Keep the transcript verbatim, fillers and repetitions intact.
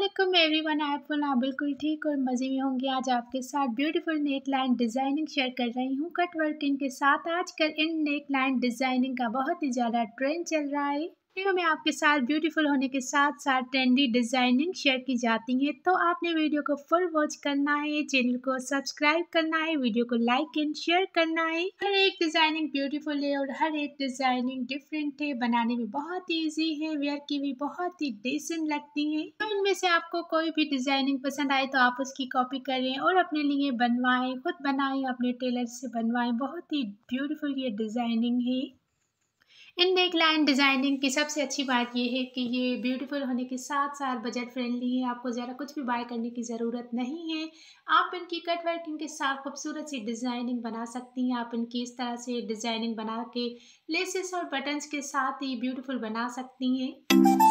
अस्सलाम एवरीवन, आप बोला बिल्कुल ठीक और मज़े में होंगे। आज आपके साथ beautiful neck line designing share कर रही हूँ कट वर्किंग के साथ। आजकल इन नेक लाइन डिज़ाइनिंग का बहुत ही ज़्यादा ट्रेंड चल रहा है। वीडियो में आपके साथ ब्यूटीफुल होने के साथ साथ ट्रेंडी डिज़ाइनिंग शेयर की जाती है, तो आपने वीडियो को फुल वॉच करना है, चैनल को सब्सक्राइब करना है, वीडियो को लाइक एंड शेयर करना है। हर एक डिज़ाइनिंग ब्यूटीफुल है और हर एक डिज़ाइनिंग डिफरेंट है, बनाने में बहुत ईजी है, वेयर की भी बहुत ही डिसेंट लगती है। तो इनमें से आपको कोई भी डिज़ाइनिंग पसंद आए तो आप उसकी कॉपी करें और अपने लिए बनवाएं, खुद बनाएं, अपने टेलर से बनवाएं। बहुत ही ब्यूटीफुल ये डिज़ाइनिंग है। इन नेक लाइन डिज़ाइनिंग की सबसे अच्छी बात ये है कि ये ब्यूटीफुल होने के साथ साथ बजट फ्रेंडली है। आपको ज़रा कुछ भी बाय करने की ज़रूरत नहीं है। आप इनकी कट वर्किंग के साथ खूबसूरत सी डिज़ाइनिंग बना सकती हैं। आप इनकी इस तरह से डिज़ाइनिंग बना के लेसेस और बटन्स के साथ ही ब्यूटीफुल बना सकती हैं।